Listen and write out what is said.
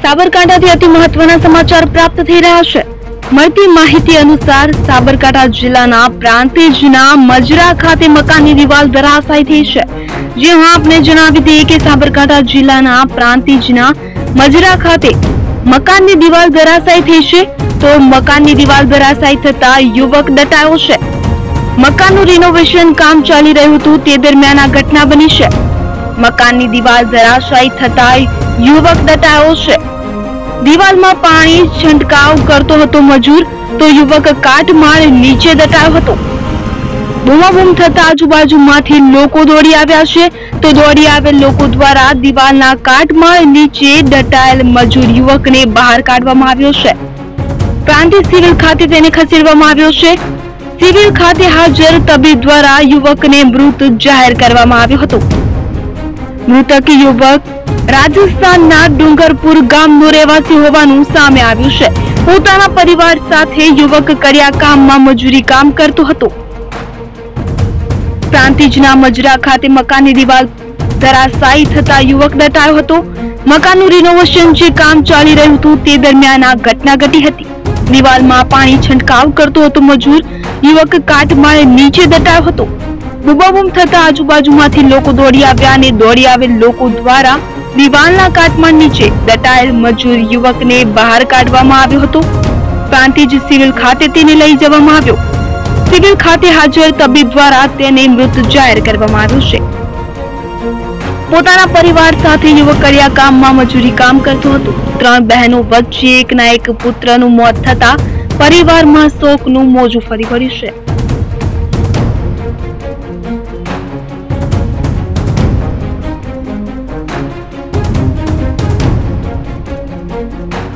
સાબરકાંઠાથી અતિ મહત્વના સમાચાર પ્રાપ્ત થઈ રહ્યા છે। મળતી માહિતી અનુસાર સાબરકાંઠા જિલ્લાના પ્રાંતિજના મજરા ખાતે મકાનની દિવાલ ધરાશાયી થઈ છે। જે આપને જણાવી દઈએ કે સાબરકાંઠા જિલ્લાના પ્રાંતિજના મજરા ખાતે મકાનની દિવાલ ધરાશાયી થઈ છે। તો મકાનની દિવાલ ધરાશાયી થતા યુવક દટાયો છે। મકાનનું રિનોવેશન કામ ચાલી રહ્યું હતું તે દરમિયાન આ ઘટના બની છે। મકાનની દિવાલ ધરાશાયી થતા યુવક દટાયો છે। દિવાલમાં પાણી છંટકાવ કરતો હતો મજૂર, તો યુવક કાટમાળ નીચે દટાયો હતો। બૂમાબૂમ થતા આજુબાજુમાંથી લોકો દોડી આવ્યા છે। તો દોડી આવેલ લોકો દ્વારા દિવાલના કાટમાળ નીચે દટાયેલ મજૂર યુવકને બહાર કાઢવામાં આવ્યો છે। પ્રાંતિજ સિવિલ ખાતે તેને ખસેડવામાં આવ્યો છે। સિવિલ ખાતે હાજર તબીબ દ્વારા યુવકને મૃત જાહેર કરવામાં આવ્યો હતો। મૃતક યુવક રાજસ્થાનના ડુંગરપુર ગામનો રહેવાસી હોવાનું સામે આવ્યું છે। પોતાના પરિવાર સાથે યુવક કર્યા કામમાં મજૂરી કામ કરતો હતો। પ્રાંતિજના મજરા ખાતે મકાનની દિવાલ ધરાશાયી થતા યુવક દટાયો હતો। મકાનનું રિનોવેશન જે કામ ચાલી રહ્યું હતું તે દરમિયાન આ ઘટના ઘટી હતી। દિવાલમાં પાણી છંટકાવ કરતો હતો મજૂર, યુવક કાટમાળ નીચે દટાયો હતો। બૂમાબૂમ થતા આજુબાજુમાંથી લોકો દોડી આવ્યા અને દોડી આવેલ લોકો દ્વારા દિવાલના કાટમાળ નીચે દટાયેલ મજૂર યુવકને બહાર કાઢવામાં આવ્યો હતો। પ્રાંતિજ સિવિલ ખાતે તેને લઈ જવામાં આવ્યો। સિવિલ ખાતે હાજર તબીબ દ્વારા તેને મૃત જાહેર કરવામાં આવ્યો છે। પોતાના પરિવાર સાથે યુવક કર્યા કામમાં મજૂરી કામ કરતો હતો। 3 બહેનો વચ્ચે એકના એક પુત્રનું મોત થતા પરિવારમાં શોકનું મોજું ફરી વળ્યું છે।